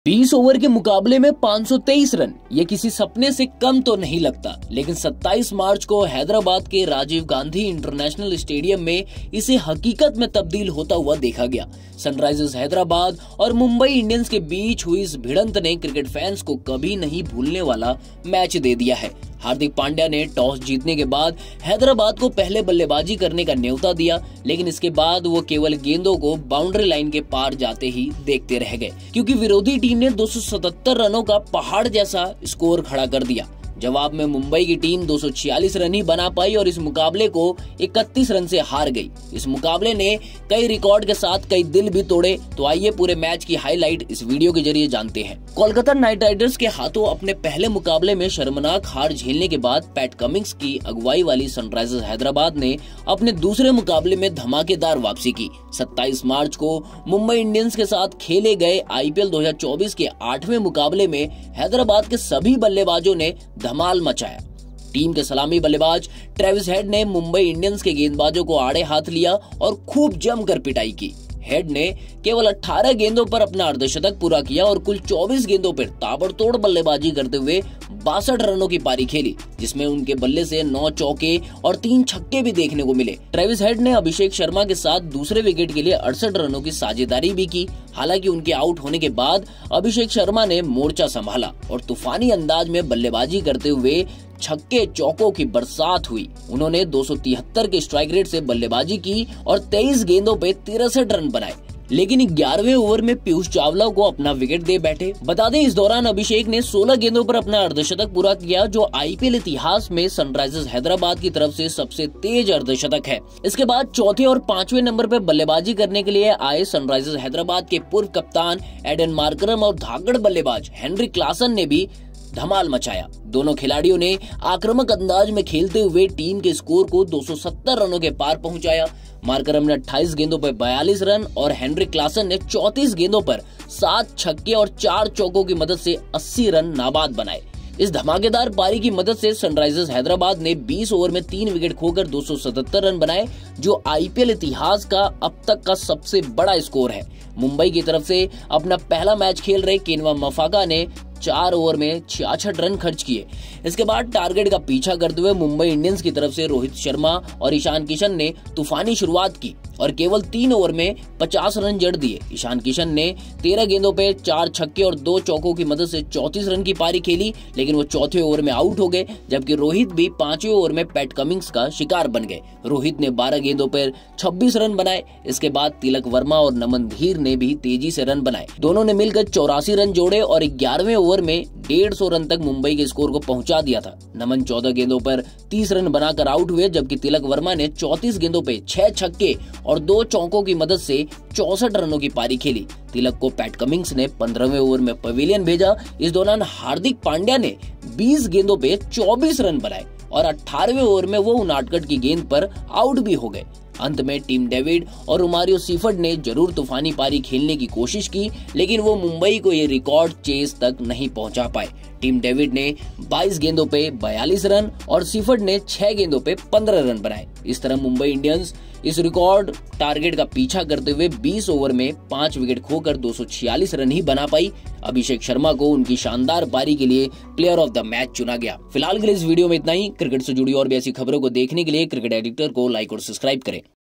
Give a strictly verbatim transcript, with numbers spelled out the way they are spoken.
बीस ओवर के मुकाबले में पाँच सौ तेईस रन, ये किसी सपने से कम तो नहीं लगता। लेकिन सत्ताईस मार्च को हैदराबाद के राजीव गांधी इंटरनेशनल स्टेडियम में इसे हकीकत में तब्दील होता हुआ देखा गया। सनराइजर्स हैदराबाद और मुंबई इंडियंस के बीच हुई इस भिड़ंत ने क्रिकेट फैंस को कभी नहीं भूलने वाला मैच दे दिया है। हार्दिक पांड्या ने टॉस जीतने के बाद हैदराबाद को पहले बल्लेबाजी करने का न्योता दिया, लेकिन इसके बाद वो केवल गेंदों को बाउंड्री लाइन के पार जाते ही देखते रह गए, क्योंकि विरोधी टीम ने दो सौ सतहत्तर रनों का पहाड़ जैसा स्कोर खड़ा कर दिया। जवाब में मुंबई की टीम दो सौ छियालीस रन ही बना पाई और इस मुकाबले को इकतीस रन से हार गई। इस मुकाबले ने कई रिकॉर्ड के साथ कई दिल भी तोड़े। तो आइए पूरे मैच की हाईलाइट इस वीडियो के जरिए जानते हैं। कोलकाता नाइट राइडर्स के हाथों अपने पहले मुकाबले में शर्मनाक हार झेलने के बाद पैट कमिंस की अगुवाई वाली सनराइजर्स हैदराबाद ने अपने दूसरे मुकाबले में धमाकेदार वापसी की। सत्ताईस मार्च को मुंबई इंडियंस के साथ खेले गए आईपीएल दो हज़ार चौबीस के आठवें मुकाबले में हैदराबाद के सभी बल्लेबाजों ने धमाल मचाया। टीम के सलामी बल्लेबाज ट्रेविस हेड ने मुंबई इंडियंस के गेंदबाजों को आड़े हाथ लिया और खूब जमकर पिटाई की। हेड ने केवल अठारह गेंदों पर अपना अर्धशतक पूरा किया और कुल चौबीस गेंदों पर ताबड़तोड़ बल्लेबाजी करते हुए बासठ रनों की पारी खेली, जिसमें उनके बल्ले से नौ चौके और तीन छक्के भी देखने को मिले। ट्रेविस हेड ने अभिषेक शर्मा के साथ दूसरे विकेट के लिए अड़सठ रनों की साझेदारी भी की। हालांकि उनके आउट होने के बाद अभिषेक शर्मा ने मोर्चा संभाला और तूफानी अंदाज में बल्लेबाजी करते हुए छक्के चौकों की बरसात हुई। उन्होंने दो सौ तिहत्तर के स्ट्राइक रेट से बल्लेबाजी की और तेईस गेंदों पे तिरसठ रन बनाए, लेकिन ग्यारहवें ओवर में पीयूष चावला को अपना विकेट दे बैठे। बता दें, इस दौरान अभिषेक ने सोलह गेंदों पर अपना अर्धशतक पूरा किया, जो आईपीएल इतिहास में सनराइजर्स हैदराबाद की तरफ से सबसे तेज अर्धशतक है। इसके बाद चौथे और पांचवें नंबर पर बल्लेबाजी करने के लिए आए सनराइजर्स हैदराबाद के पूर्व कप्तान एडन मार्करम और धाकड़ बल्लेबाज हेनरी क्लासन ने भी धमाल मचाया। दोनों खिलाड़ियों ने आक्रामक अंदाज में खेलते हुए टीम के स्कोर को दो सौ सत्तर रनों के पार पहुंचाया। मार्करम ने अट्ठाईस गेंदों पर बयालीस रन और हेनरी क्लासन ने चौंतीस गेंदों पर सात छक्के और चार चौकों की मदद से अस्सी रन नाबाद बनाए। इस धमाकेदार पारी की मदद से सनराइजर्स हैदराबाद ने बीस ओवर में तीन विकेट खोकर दो सौ सतहत्तर रन बनाए, जो आईपीएल इतिहास का अब तक का सबसे बड़ा स्कोर है। मुंबई की तरफ से अपना पहला मैच खेल रहे केनवा मफाका ने चार ओवर में छियासठ रन खर्च किए। इसके बाद टारगेट का पीछा करते हुए मुंबई इंडियंस की तरफ से रोहित शर्मा और ईशान किशन ने तूफानी शुरुआत की और केवल तीन ओवर में पचास रन जड़ दिए। ईशान किशन ने तेरह गेंदों पे चार छक्के और दो चौकों की मदद से चौंतीस रन की पारी खेली, लेकिन वो चौथे ओवर में आउट हो गए, जबकि रोहित भी पांचवें ओवर में पैट कमिंस का शिकार बन गए। रोहित ने बारह गेंदों पर छब्बीस रन बनाए। इसके बाद तिलक वर्मा और नमन धीर ने भी तेजी से रन बनाए। दोनों ने मिलकर चौरासी रन जोड़े और ग्यारहवें ओवर में डेढ़ सौ रन तक मुंबई के स्कोर को पहुंचा दिया था। नमन चौदह गेंदों पर तीस रन बनाकर आउट हुए, जबकि तिलक वर्मा ने चौंतीस गेंदों पे छह छक्के और दो चौकों की मदद से चौसठ रनों की पारी खेली। तिलक को पैट कमिंस ने पंद्रहवें ओवर में पवेलियन भेजा। इस दौरान हार्दिक पांड्या ने बीस गेंदों पे चौबीस रन बनाए और अठारहवें ओवर में वो उनाटकट की गेंद पर आउट भी हो गए। अंत में टीम डेविड और रोमारियो सीफर्ड ने जरूर तूफानी पारी खेलने की कोशिश की, लेकिन वो मुंबई को ये रिकॉर्ड चेस तक नहीं पहुंचा पाए। टीम डेविड ने बाईस गेंदों पे बयालीस रन और सीफर्ड ने छह गेंदों पे पंद्रह रन बनाए। इस तरह मुंबई इंडियंस इस रिकॉर्ड टारगेट का पीछा करते हुए बीस ओवर में पांच विकेट खोकर दो सौ छियालीस रन ही बना पाई। अभिषेक शर्मा को उनकी शानदार पारी के लिए प्लेयर ऑफ द मैच चुना गया। फिलहाल के लिए इस वीडियो में इतना ही। क्रिकेट से जुड़ी और भी ऐसी खबरों को देखने के लिए क्रिकेट एडिटर को लाइक और सब्सक्राइब करें।